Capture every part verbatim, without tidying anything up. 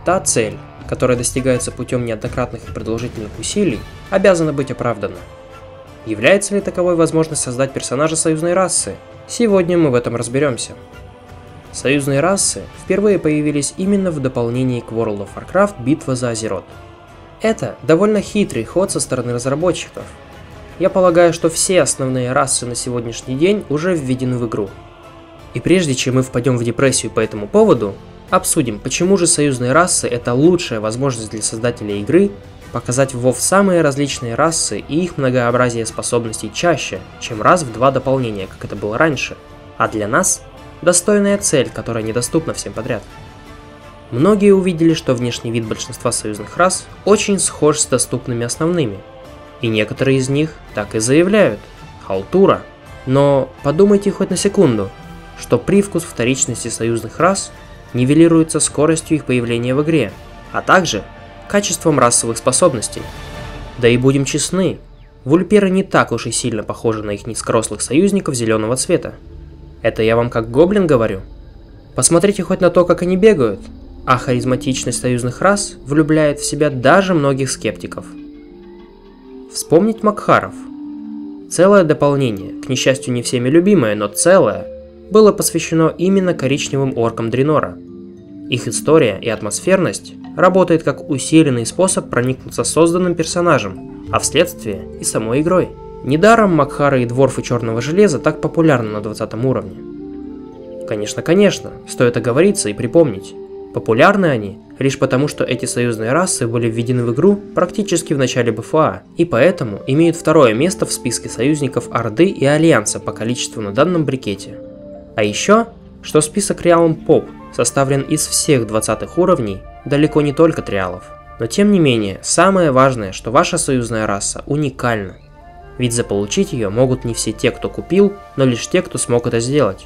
Та цель, которая достигается путем неоднократных и продолжительных усилий, обязана быть оправдана. Является ли таковой возможность создать персонажа союзной расы? Сегодня мы в этом разберемся. Союзные расы впервые появились именно в дополнении к World of Warcraft «Битва за Азерот». Это довольно хитрый ход со стороны разработчиков. Я полагаю, что все основные расы на сегодняшний день уже введены в игру. И прежде чем мы впадем в депрессию по этому поводу, обсудим, почему же союзные расы это лучшая возможность для создателей игры показать в WoW самые различные расы и их многообразие способностей чаще, чем раз в два дополнения, как это было раньше, а для нас достойная цель, которая недоступна всем подряд. Многие увидели, что внешний вид большинства союзных рас очень схож с доступными основными, и некоторые из них так и заявляют – халтура. Но подумайте хоть на секунду, что привкус вторичности союзных рас нивелируется скоростью их появления в игре, а также качеством расовых способностей. Да и будем честны, вульперы не так уж и сильно похожи на их низкорослых союзников зеленого цвета. Это я вам как гоблин говорю. Посмотрите хоть на то, как они бегают, а харизматичность союзных рас влюбляет в себя даже многих скептиков. Вспомнить Макхаров. Целое дополнение, к несчастью не всеми любимое, но целое, было посвящено именно коричневым оркам Дренора. Их история и атмосферность работает как усиленный способ проникнуться созданным персонажем, а вследствие и самой игрой. Недаром Макхары и дворфы Черного Железа так популярны на двадцатом уровне. Конечно, конечно, стоит оговориться и припомнить. Популярны они лишь потому, что эти союзные расы были введены в игру практически в начале БФА, и поэтому имеют второе место в списке союзников Орды и Альянса по количеству на данном брикете. А еще, что список Realm Pop составлен из всех двадцатых уровней, далеко не только триалов. Но тем не менее, самое важное, что ваша союзная раса уникальна. Ведь заполучить ее могут не все те, кто купил, но лишь те, кто смог это сделать.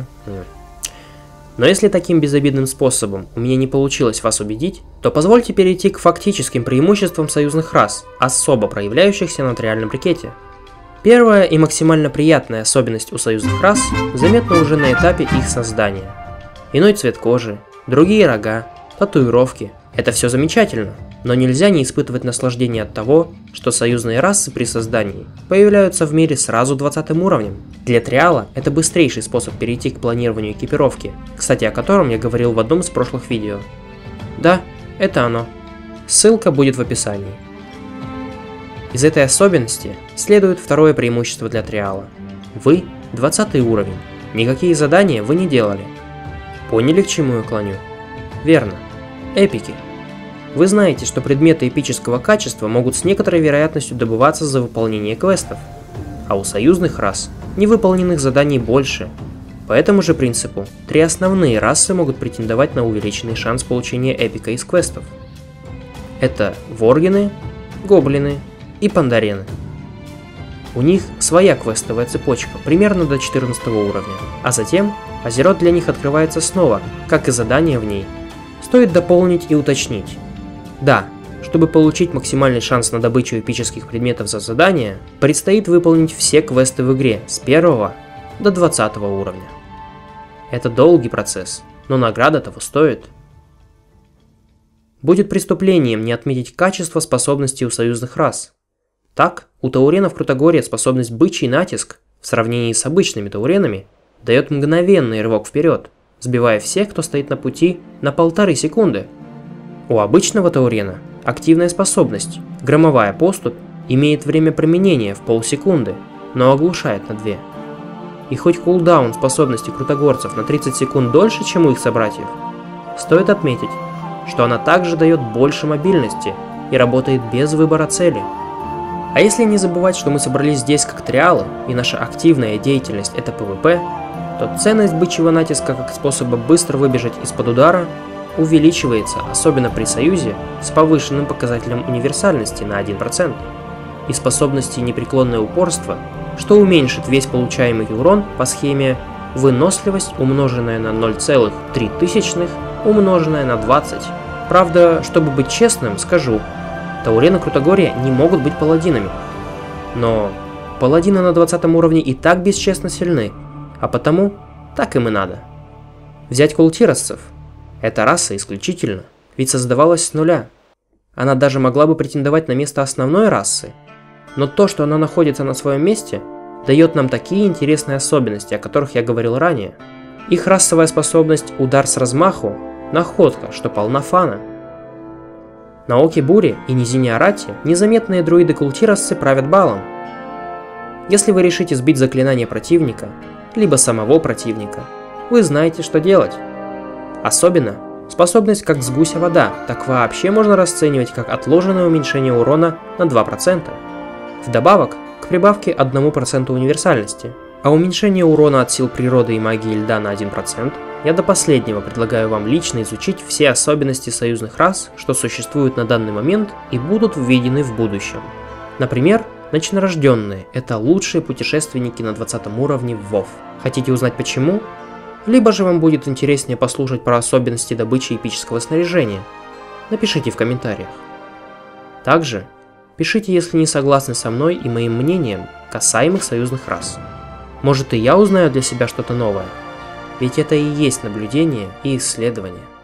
Но если таким безобидным способом у меня не получилось вас убедить, то позвольте перейти к фактическим преимуществам союзных рас, особо проявляющихся на триальном брикете. Первая и максимально приятная особенность у союзных рас заметна уже на этапе их создания. Иной цвет кожи, другие рога, татуировки – это все замечательно, но нельзя не испытывать наслаждение от того, что союзные расы при создании появляются в мире сразу двадцатым уровнем. Для триала это быстрейший способ перейти к планированию экипировки, кстати, о котором я говорил в одном из прошлых видео. Да, это оно. Ссылка будет в описании. Из этой особенности следует второе преимущество для триала. Вы двадцатый уровень, никакие задания вы не делали. Поняли, к чему я клоню? Верно. Эпики. Вы знаете, что предметы эпического качества могут с некоторой вероятностью добываться за выполнение квестов, а у союзных рас невыполненных заданий больше. По этому же принципу, три основные расы могут претендовать на увеличенный шанс получения эпика из квестов. Это воргины, гоблины и пандарены. У них своя квестовая цепочка, примерно до четырнадцатого уровня, а затем Азерот для них открывается снова, как и задания в ней. Стоит дополнить и уточнить. Да, чтобы получить максимальный шанс на добычу эпических предметов за задание, предстоит выполнить все квесты в игре с первого до двадцатого уровня. Это долгий процесс, но награда того стоит. Будет преступлением не отметить качество способностей у союзных рас. Так, у тауренов Крутогорья способность бычий натиск в сравнении с обычными тауренами дает мгновенный рывок вперед, сбивая всех, кто стоит на пути, на полторы секунды. У обычного таурена активная способность, громовая поступь, имеет время применения в полсекунды, но оглушает на две. И хоть кулдаун способности крутогорцев на тридцать секунд дольше, чем у их собратьев, стоит отметить, что она также дает больше мобильности и работает без выбора цели. А если не забывать, что мы собрались здесь как триалы, и наша активная деятельность это пэ вэ пэ, то ценность бычьего натиска как способа быстро выбежать из-под удара увеличивается, особенно при союзе с повышенным показателем универсальности на один процент и способности непреклонное упорство, что уменьшит весь получаемый урон по схеме выносливость, умноженная на ноль целых три тысячных, умноженная на двадцать. Правда, чтобы быть честным, скажу, таурены Крутогорья не могут быть паладинами. Но паладины на двадцатом уровне и так бесчестно сильны, а потому так им и надо. Взять култиросцев. Эта раса исключительно ведь создавалась с нуля. Она даже могла бы претендовать на место основной расы. Но то, что она находится на своем месте, дает нам такие интересные особенности, о которых я говорил ранее. Их расовая способность «удар с размаху» – находка, что полна фана. На Оке Буре и низине Арати незаметные друиды-культиросцы правят балом. Если вы решите сбить заклинание противника, либо самого противника, вы знаете, что делать. Особенно, способность как с гуся вода, так вообще можно расценивать как отложенное уменьшение урона на два процента. Вдобавок, к прибавке одному проценту универсальности, а уменьшение урона от сил природы и магии льда на один процент, я до последнего предлагаю вам лично изучить все особенности союзных рас, что существуют на данный момент и будут введены в будущем. Например, ночнорожденные – это лучшие путешественники на двадцатом уровне в WoW. Хотите узнать почему? Либо же вам будет интереснее послушать про особенности добычи эпического снаряжения? Напишите в комментариях. Также пишите, если не согласны со мной и моим мнением касаемых союзных рас. Может, и я узнаю для себя что-то новое? Ведь это и есть наблюдение и исследование.